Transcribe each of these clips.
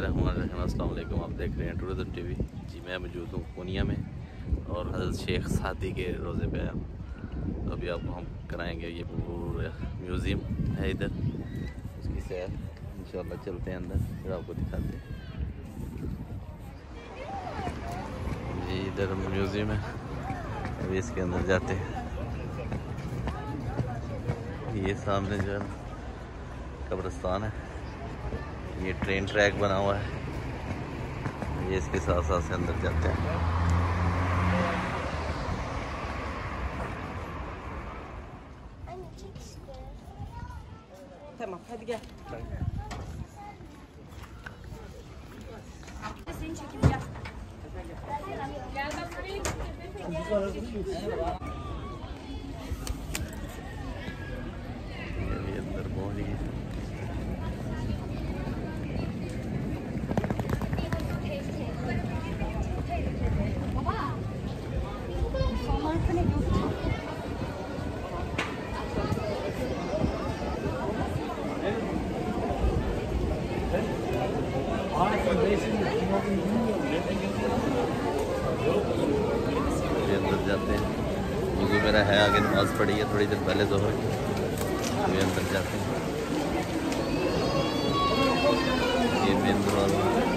बिस्मिल्लाहिर्रहमानिर्रहीम। अस्सलाम वालेकुम। आप देख रहे हैं टूरिज्म टीवी। जी मैं मौजूद हूँ पूनिया में और हज़रत शेख सादी के रोज़े पे आया हूँ। तो अभी आपको हम कराएंगे, ये पूरा म्यूज़ियम है इधर, उसकी सैर इंशाल्लाह चलते हैं अंदर, फिर आपको दिखाते हैं। जी इधर म्यूज़ियम है, अभी इसके अंदर जाते हैं। ये सामने जो है कब्रिस्तान है, ये ट्रेन ट्रैक बना हुआ है, ये इसके साथ साथ से अंदर जाते हैं। Tamam, hadi gel. Seni çekip gel. Gel bak buraya. ये अंदर पहुंच गए। अंदर जाते हैं। वज़ू मेरा है, आगे नमाज़ पढ़ी है थोड़ी देर पहले ज़ोहर की, अभी अंदर जाते हैं। ये मेन दरवाज़ा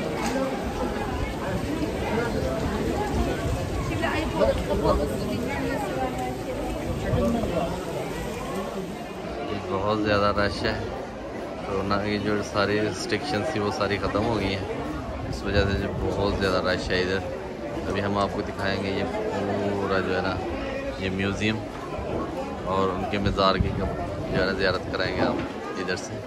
बहुत ज़्यादा रश है। कोरोना की जो सारी रिस्ट्रिक्शंस थी वो सारी ख़त्म हो गई हैं, इस वजह से जो बहुत ज़्यादा रश है इधर। अभी हम आपको दिखाएंगे ये पूरा जो है ना ये म्यूज़ियम, और उनके मज़ार की जो है ना ज़ियारत कराएंगे आप इधर से।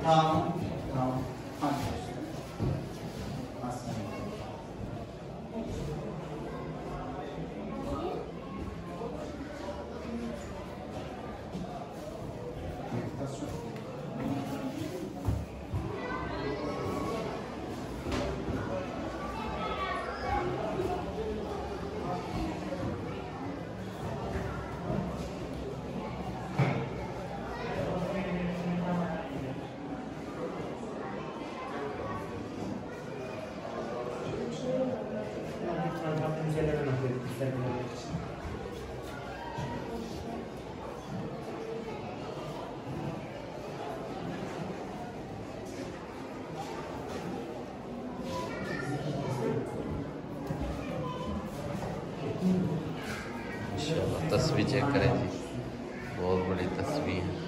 Tamam. Tamam. Hadi. तस्वीर चेक करें जी, बहुत बड़ी तस्वीर है।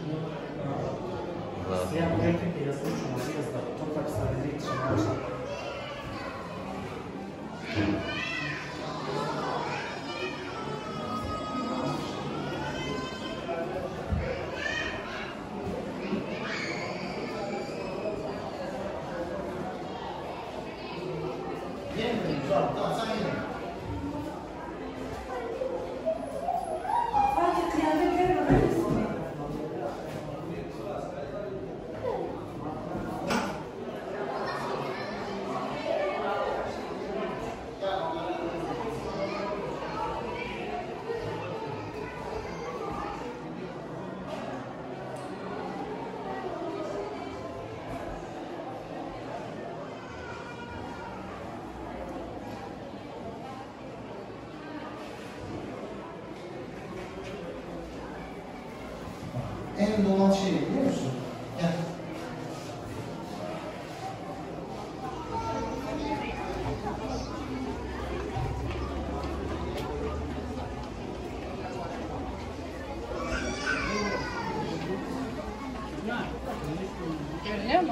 En doğal şey biliyor musun? Gel. Görünüyor mu?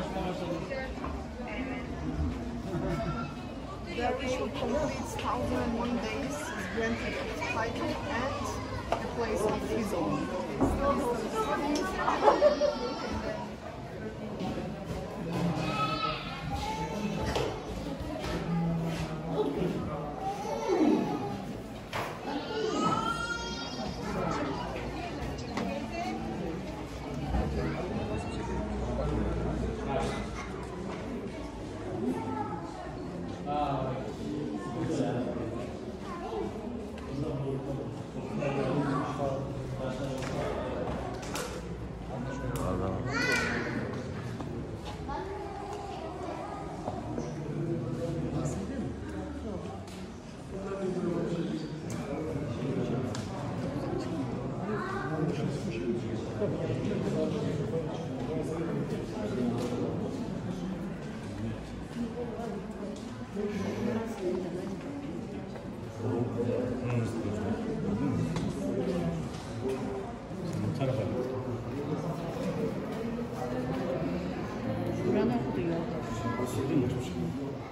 The official completes 1001 days, is granted its title and the place of his own. Buranın okudu yok.